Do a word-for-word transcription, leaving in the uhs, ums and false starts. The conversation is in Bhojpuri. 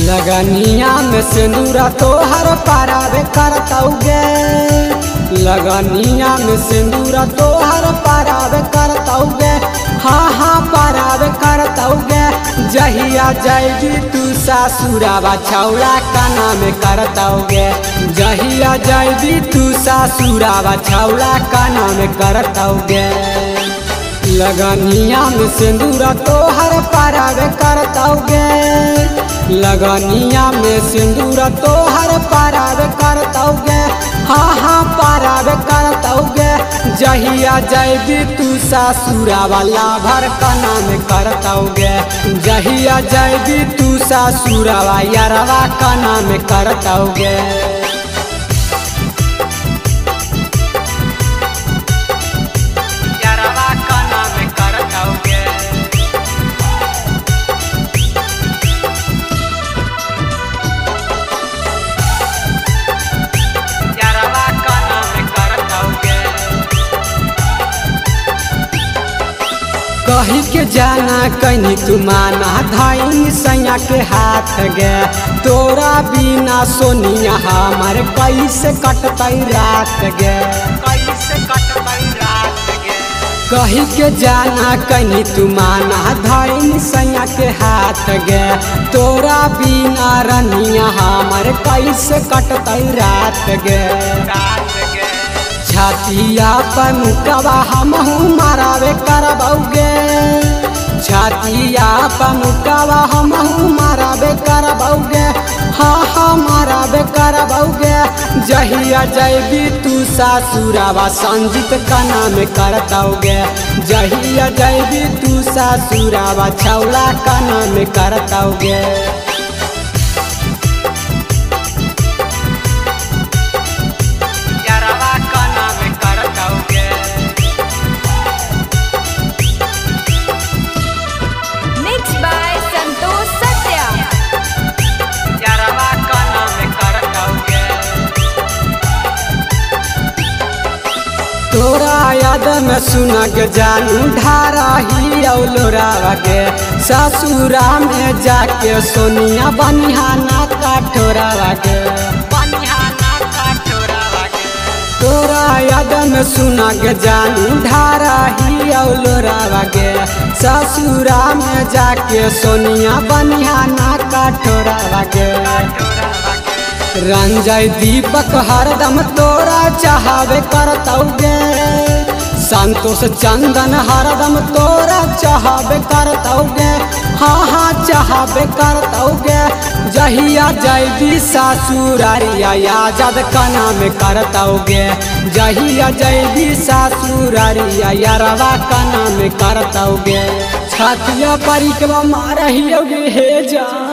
लगनिया में सिंदूरा तोहर पारावे करतौगे, लगनिया में सिंदूरा तोहर पारावे करतौगे, हाँ हाँ पारावे करतौगे। जहिया जाएगी तू सासुरावा छौड़ा काना में करतौगे, जहिया जाएगी तू सासुरावा छौड़ा काना में करतौगे। लगनिया में सिंदूरा तोहर पारावे करतौगे, लगनिया में सिंदूरा तोहर पारावे करतौगे, हाँ हाँ पारावे करतौगे। जहिया जाएगी तू सासुरावा लाभर काना में करतौगे, जहिया जाएगी तू सासुरावा यारवा काना में करतौगे। कही के जाना कहीं तू माना धाई सैया के हाथ गे, तोरा बिना सोनिया हमार कैसे कटतई रात गे, कैसे कटतई रात गे। कही के जाना कहीं तू माना धाई सैया के हाथ गे, तोरा बिना रनिया हमार कैसे कटतई रात गे, रात गे। छातिया पर मुकवा हमहू मारावे करबौगे, छातिया पर मुकवा हमहू मारावे करबौगे, हाँ हाँ मारावे करबौगे। जहिया जाएगी तू सासुरावा संजीत काना में करतौगे, जहिया जाएगी तू सासुरावा छौड़ा काना में करतौगे। तोरा याद में सुना के जानू ढारा ही औलोरावा गे, ससुरा में जाके सोनिया बनिहाना काठोरावा गे, बनिहाना काठोरावा गे। तोरा याद में सुना के जानू ढारा ही औलोरावा गे, ससुरा में जाके सोनिया बनिहाना काठोरावा गे। रंजय दीपक हरदम तोरा चाहवे करतौगे, संतोष चंदन हरदम तोरा चाहवे करतौगे, हाँ हाँ चाहवे करतौगे। जहिया जाएगी सासुरारिया आजाद काना में करतौगे, जहिया जाएगी सासुरारिया यारवा काना में करतौगे। छातिया परिक्रमा मारहियोगे हे जा।